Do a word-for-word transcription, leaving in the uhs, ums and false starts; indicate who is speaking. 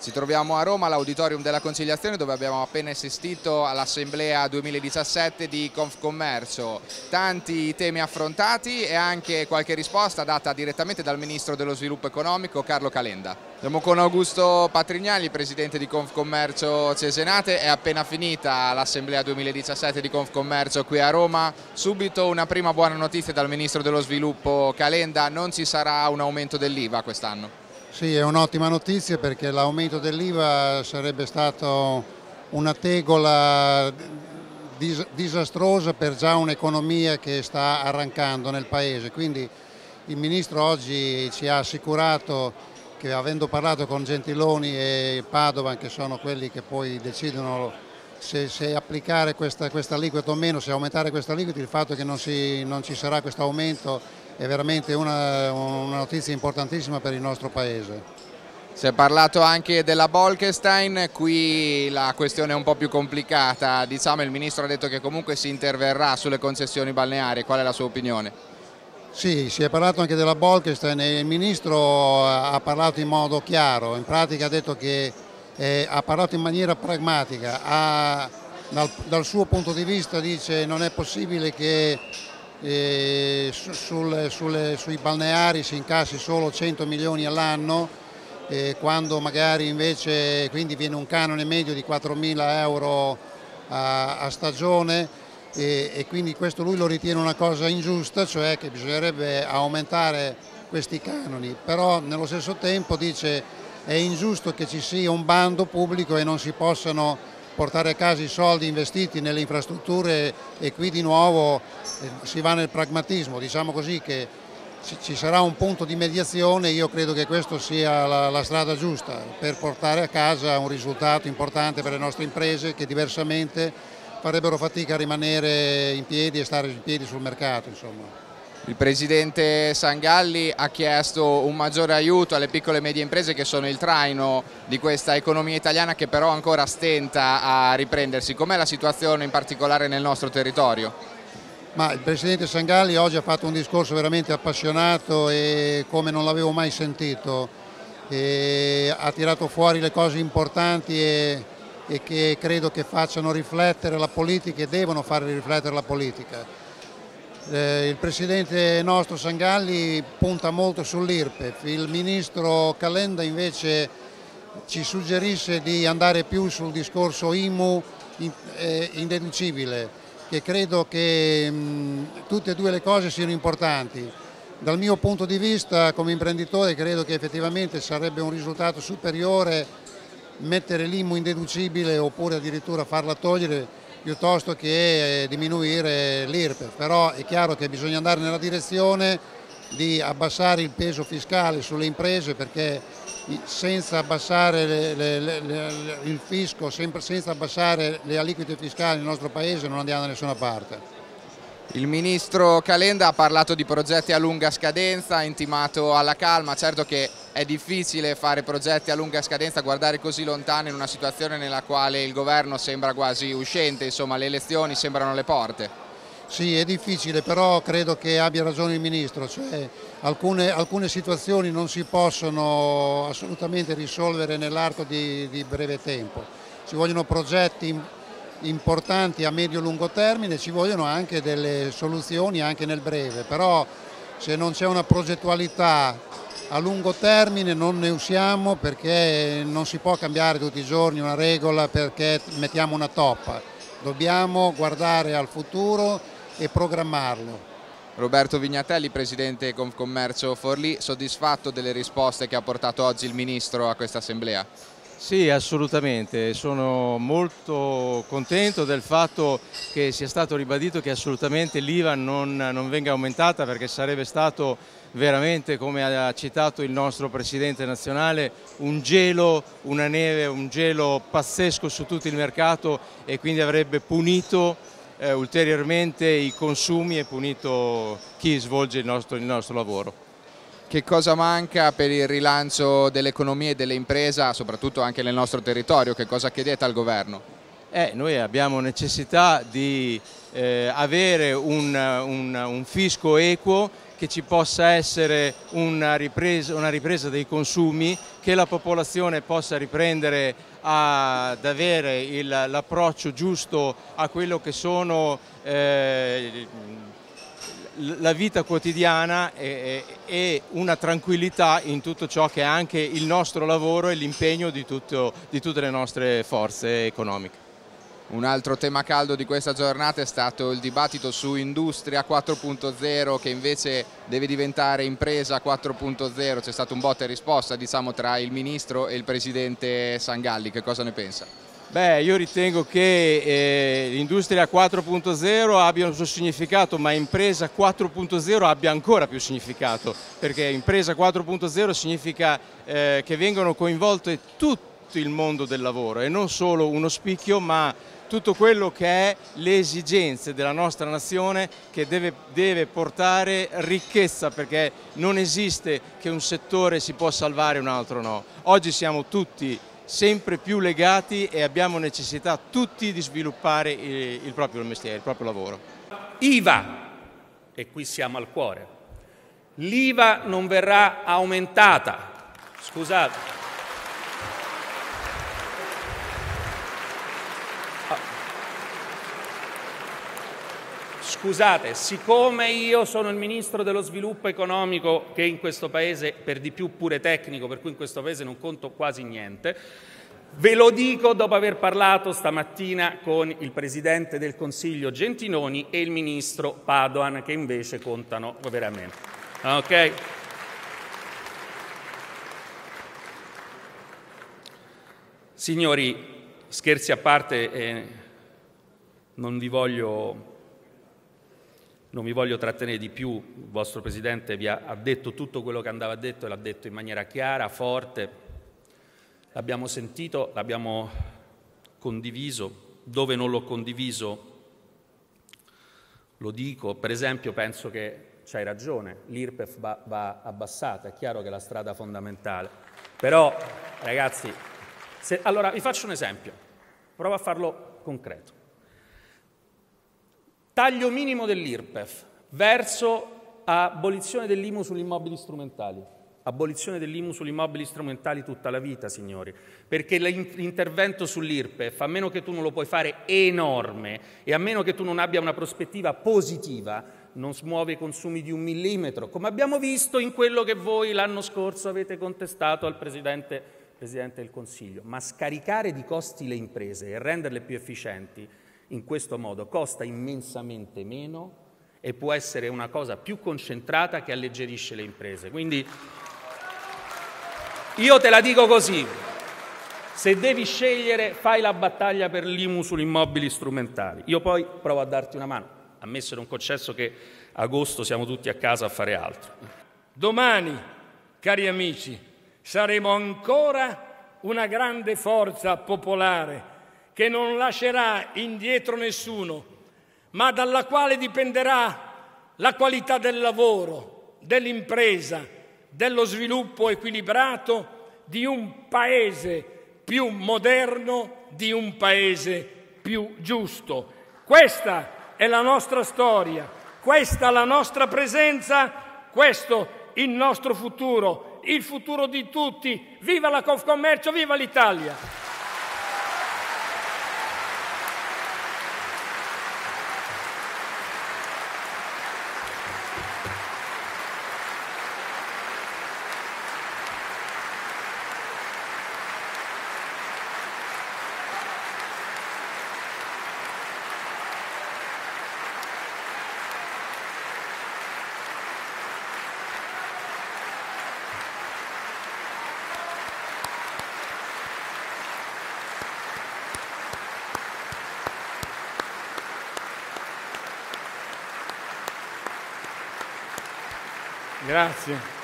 Speaker 1: Ci troviamo a Roma, all'Auditorium della Conciliazione, dove abbiamo appena assistito all'Assemblea duemiladiciassette di Confcommercio. Tanti temi affrontati e anche qualche risposta data direttamente dal Ministro dello Sviluppo Economico, Carlo Calenda. Siamo con Augusto Patrignani, Presidente di Confcommercio Cesenate. È appena finita l'Assemblea duemiladiciassette di Confcommercio qui a Roma. Subito una prima buona notizia dal Ministro dello Sviluppo Calenda: non ci sarà un aumento dell'I V A quest'anno.
Speaker 2: Sì, è un'ottima notizia, perché l'aumento dell'I V A sarebbe stato una tegola dis disastrosa per già un'economia che sta arrancando nel Paese. Quindi il Ministro oggi ci ha assicurato che, avendo parlato con Gentiloni e Padovan, che sono quelli che poi decidono se, se applicare questa, questa aliquota o meno, se aumentare questa aliquota, il fatto che non, si, non ci sarà questo aumento è veramente una, una notizia importantissima per il nostro Paese.
Speaker 1: Si è parlato anche della Bolkestein, qui la questione è un po' più complicata. Diciamo, il Ministro ha detto che comunque si interverrà sulle concessioni balneari. Qual è la sua opinione?
Speaker 2: Sì, si è parlato anche della Bolkestein e il Ministro ha parlato in modo chiaro. In pratica ha detto che eh, ha parlato in maniera pragmatica. Ha, dal, dal suo punto di vista dice: non è possibile che E sul, sulle, sui balneari si incassi solo cento milioni all'anno, eh, quando magari invece quindi viene un canone medio di quattromila euro a, a stagione, e, e quindi questo lui lo ritiene una cosa ingiusta, cioè che bisognerebbe aumentare questi canoni. Però nello stesso tempo dice: è ingiusto che ci sia un bando pubblico e non si possano portare a casa i soldi investiti nelle infrastrutture, e qui di nuovo si va nel pragmatismo. Diciamo così che ci sarà un punto di mediazione. Io credo che questa sia la, la strada giusta per portare a casa un risultato importante per le nostre imprese, che diversamente farebbero fatica a rimanere in piedi e stare in piedi sul mercato, insomma.
Speaker 1: Il Presidente Sangalli ha chiesto un maggiore aiuto alle piccole e medie imprese, che sono il traino di questa economia italiana, che però ancora stenta a riprendersi. Com'è la situazione in particolare nel nostro territorio?
Speaker 2: Ma il Presidente Sangalli oggi ha fatto un discorso veramente appassionato e come non l'avevo mai sentito. E ha tirato fuori le cose importanti e, e che credo che facciano riflettere la politica e devono fare riflettere la politica. Eh, il Presidente nostro Sangalli punta molto sull'I R P E F, il Ministro Calenda invece ci suggerisce di andare più sul discorso I M U eh, indeducibile, che credo che mh, tutte e due le cose siano importanti. Dal mio punto di vista come imprenditore credo che effettivamente sarebbe un risultato superiore mettere l'I M U indeducibile, oppure addirittura farla togliere, piuttosto che diminuire l'I R P E F. Però è chiaro che bisogna andare nella direzione di abbassare il peso fiscale sulle imprese, perché senza abbassare le, le, le, le, il fisco, sempre senza abbassare le aliquote fiscali nel nostro Paese non andiamo da nessuna parte.
Speaker 1: Il Ministro Calenda ha parlato di progetti a lunga scadenza, ha intimato alla calma. Certo che è difficile fare progetti a lunga scadenza, guardare così lontano in una situazione nella quale il governo sembra quasi uscente, insomma le elezioni sembrano alle porte.
Speaker 2: Sì, è difficile, però credo che abbia ragione il Ministro, cioè alcune, alcune situazioni non si possono assolutamente risolvere nell'arco di, di breve tempo. Ci vogliono progetti importanti a medio-lungo termine, ci vogliono anche delle soluzioni anche nel breve, però se non c'è una progettualità a lungo termine non ne usciamo, perché non si può cambiare tutti i giorni una regola perché mettiamo una toppa. Dobbiamo guardare al futuro e programmarlo.
Speaker 1: Roberto Vignatelli, Presidente Confcommercio Forlì, soddisfatto delle risposte che ha portato oggi il Ministro a questa assemblea?
Speaker 3: Sì, assolutamente, sono molto contento del fatto che sia stato ribadito che assolutamente l'I V A non, non venga aumentata, perché sarebbe stato veramente, come ha citato il nostro Presidente nazionale, un gelo, una neve, un gelo pazzesco su tutto il mercato, e quindi avrebbe punito eh, ulteriormente i consumi e punito chi svolge il nostro, il nostro lavoro.
Speaker 1: Che cosa manca per il rilancio dell'economia e delle imprese, soprattutto anche nel nostro territorio? Che cosa chiedete al governo?
Speaker 3: Eh, noi abbiamo necessità di eh, avere un, un, un fisco equo, che ci possa essere una ripresa, una ripresa dei consumi, che la popolazione possa riprendere ad avere l'approccio giusto a quello che sono eh, la vita quotidiana e, e una tranquillità in tutto ciò che è anche il nostro lavoro e l'impegno di, tutto, di tutte le nostre forze economiche.
Speaker 1: Un altro tema caldo di questa giornata è stato il dibattito su Industria quattro punto zero, che invece deve diventare Impresa quattro punto zero. C'è stato un botta e risposta, diciamo, tra il Ministro e il Presidente Sangalli. Che cosa ne pensa?
Speaker 3: Beh, io ritengo che eh, l'Industria quattro punto zero abbia un suo significato, ma Impresa quattro punto zero abbia ancora più significato, perché Impresa quattro punto zero significa eh, che vengono coinvolte tutto il mondo del lavoro e non solo uno spicchio, ma tutto quello che è le esigenze della nostra nazione, che deve, deve portare ricchezza, perché non esiste che un settore si può salvare e un altro no. Oggi siamo tutti sempre più legati e abbiamo necessità tutti di sviluppare il, il proprio mestiere, il proprio lavoro.
Speaker 4: I V A, e qui siamo al cuore, l'I V A non verrà aumentata. Scusate. Scusate, siccome io sono il Ministro dello Sviluppo Economico, che in questo Paese, per di più pure tecnico, per cui in questo Paese non conto quasi niente, ve lo dico dopo aver parlato stamattina con il Presidente del Consiglio Gentiloni e il Ministro Padoan, che invece contano veramente. Ok? Signori, scherzi a parte, eh, non vi voglio... Non vi voglio trattenere di più, il vostro Presidente vi ha, ha detto tutto quello che andava detto e l'ha detto in maniera chiara, forte, l'abbiamo sentito, l'abbiamo condiviso, dove non l'ho condiviso lo dico, per esempio penso che c'hai ragione, l'I R P E F va, va abbassata, è chiaro che è la strada fondamentale, però ragazzi, se, allora vi faccio un esempio, provo a farlo concreto. Taglio minimo dell'I R P E F verso abolizione dell'I M U sugli immobili strumentali. Abolizione dell'I M U sugli immobili strumentali tutta la vita, signori, perché l'intervento sull'I R P E F, a meno che tu non lo puoi fare enorme e a meno che tu non abbia una prospettiva positiva, non smuove i consumi di un millimetro, come abbiamo visto in quello che voi l'anno scorso avete contestato al Presidente, Presidente del Consiglio. Ma scaricare di costi le imprese e renderle più efficienti in questo modo costa immensamente meno e può essere una cosa più concentrata che alleggerisce le imprese. Quindi io te la dico così, se devi scegliere fai la battaglia per l'I M U sugli immobili strumentali. Io poi provo a darti una mano, ammesso e non concesso che agosto siamo tutti a casa a fare altro.
Speaker 5: Domani, cari amici, saremo ancora una grande forza popolare che non lascerà indietro nessuno, ma dalla quale dipenderà la qualità del lavoro, dell'impresa, dello sviluppo equilibrato di un Paese più moderno, di un Paese più giusto. Questa è la nostra storia, questa la nostra presenza, questo il nostro futuro, il futuro di tutti. Viva la Confcommercio, viva l'Italia! Grazie.